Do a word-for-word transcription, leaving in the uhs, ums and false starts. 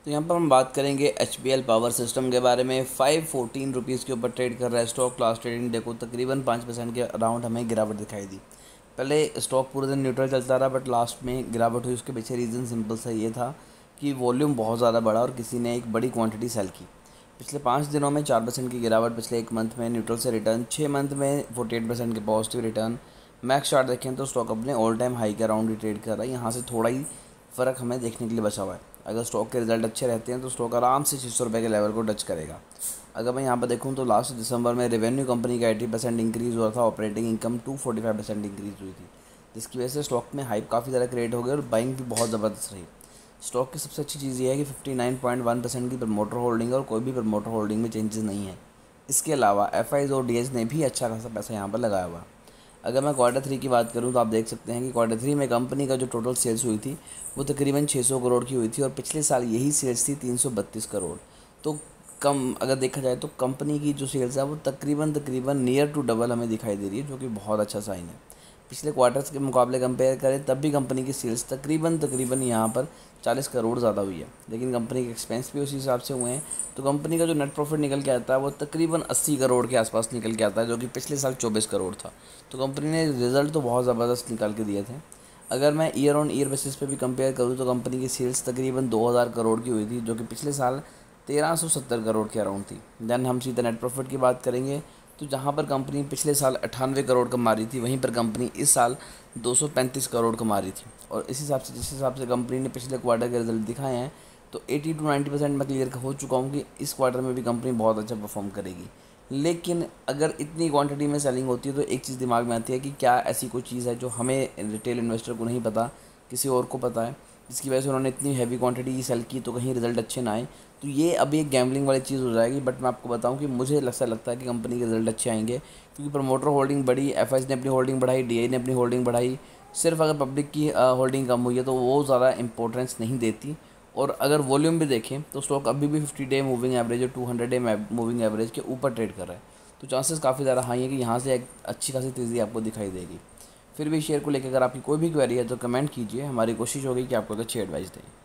तो यहाँ पर हम बात करेंगे H P L power system के बारे में। फाइव फोर्टीन रुपीज़ के ऊपर ट्रेड कर रहा है स्टॉक। लास्ट ट्रेडिंग डे को तकरीबन पाँच परसेंट के अराउंड हमें गिरावट दिखाई दी। पहले स्टॉक पूरे दिन न्यूट्रल चलता रहा, बट लास्ट में गिरावट हुई। उसके पीछे रीज़न सिंपल सा ये था कि वॉल्यूम बहुत ज़्यादा बढ़ा और किसी ने एक बड़ी क्वांटिटी सेल की। पिछले पाँच दिनों में चार परसेंट की गिरावट, पिछले एक मंथ में न्यूट्रल से रिटर्न, छः मंथ में फोर्टी एट परसेंट के पॉजिटिव रिटर्न। मैक्स चार्ट देखें तो स्टॉक अपने ऑल टाइम हाई के अराउंड ही ट्रेड कर रहा है। यहाँ से थोड़ा ही फ़र्क हमें देखने के लिए बचा हुआ है। अगर स्टॉक के रिजल्ट अच्छे रहते हैं तो स्टॉक आराम से छः सौ रुपये के लेवल को टच करेगा। अगर मैं यहाँ पर देखूँ तो लास्ट दिसंबर में रेवेन्यू कंपनी का एटी परसेंट इंक्रीज़ हुआ था, operating income two forty five percent increase हुई थी, जिसकी वजह से स्टॉक में हाइप काफ़ी ज़्यादा क्रिएट हो गई और बाइंग भी बहुत ज़बरदस्त रही। स्टॉक की सबसे अच्छी चीज़ ये है कि fifty nine point one percent की प्रमोटर होल्डिंग है और कोई भी प्रमोटर होल्डिंग में चेंजेस नहीं है। इसके अलावा एफ आईज और डी एच ने भी अच्छा खासा पैसा यहाँ पर लगाया हुआ। अगर मैं क्वार्टर थ्री की बात करूँ तो आप देख सकते हैं कि क्वार्टर थ्री में कंपनी का जो टोटल सेल्स हुई थी वो तकरीबन छः सौ करोड़ की हुई थी और पिछले साल यही सेल्स थी तीन सौ बत्तीस करोड़। तो कम अगर देखा जाए तो कंपनी की जो सेल्स है वो तकरीबन तकरीबन नियर टू डबल हमें दिखाई दे रही है, जो कि बहुत अच्छा साइन है। पिछले क्वार्टर्स के मुकाबले कंपेयर करें तब भी कंपनी की सेल्स तकरीबन तकरीबन यहाँ पर चालीस करोड़ ज़्यादा हुई है, लेकिन कंपनी के एक्सपेंस भी उसी हिसाब से हुए हैं। तो कंपनी का जो नेट प्रॉफिट निकल के आता है वो तकरीबन अस्सी करोड़ के आसपास निकल के आता है, जो कि पिछले साल चौबीस करोड़ था। तो कंपनी ने रिज़ल्ट तो बहुत ज़बरदस्त निकाल के दिए थे। अगर मैं ईयर ऑन ईयर बेसिस पे भी कंपेयर करूँ तो कंपनी की सेल्स तकरीबन दो हज़ार करोड़ की हुई थी, जो कि पिछले साल तेरह सौ सत्तर करोड़ के अराउंड थी। देन हम सीधा नेट प्रॉफिट की बात करेंगे तो जहाँ पर कंपनी पिछले साल अट्ठानवे करोड़ कमा रही थी, वहीं पर कंपनी इस साल दो सौ पैंतीस करोड़ कमा रही थी। और इस हिसाब से जिस हिसाब से कंपनी ने पिछले क्वार्टर के रिजल्ट दिखाए हैं तो अस्सी टू नब्बे परसेंट मैं क्लियर हो चुका हूँ कि इस क्वार्टर में भी कंपनी बहुत अच्छा परफॉर्म करेगी। लेकिन अगर इतनी क्वांटिटी में सेलिंग होती है तो एक चीज़ दिमाग में आती है कि क्या ऐसी कोई चीज़ है जो हमें रिटेल इन्वेस्टर को नहीं पता, किसी और को पता है, जिसकी वजह से उन्होंने इतनी हैवी क्वांटिटी की सेल की तो कहीं रिजल्ट अच्छे ना आए। तो ये अभी एक गैम्बलिंग वाली चीज़ हो जाएगी। बट मैं आपको बताऊं कि मुझे लगता लगता है कि कंपनी के रिजल्ट अच्छे आएंगे, क्योंकि प्रमोटर होल्डिंग बढ़ी, एफ ने अपनी होल्डिंग बढ़ाई, डी ने अपनी होल्डिंग बढ़ाई। सिर्फ अगर पब्लिक की होल्डिंग कम हुई है तो वो ज़्यादा इंपॉर्टेंस नहीं देती। और अगर वॉल्यूम भी देखें तो स्टॉक अभी भी फिफ्टी डे मूविंग एवरेज और two hundred day moving average के ऊपर ट्रेड कर रहा है। तो चांसेस काफ़ी ज़्यादा हाई है कि यहाँ से एक अच्छी खासी तेज़ी आपको दिखाई देगी। फिर भी शेयर को लेकर अगर आपकी कोई भी क्वेरी है तो कमेंट कीजिए, हमारी कोशिश होगी कि आपको अच्छी एडवाइस दें।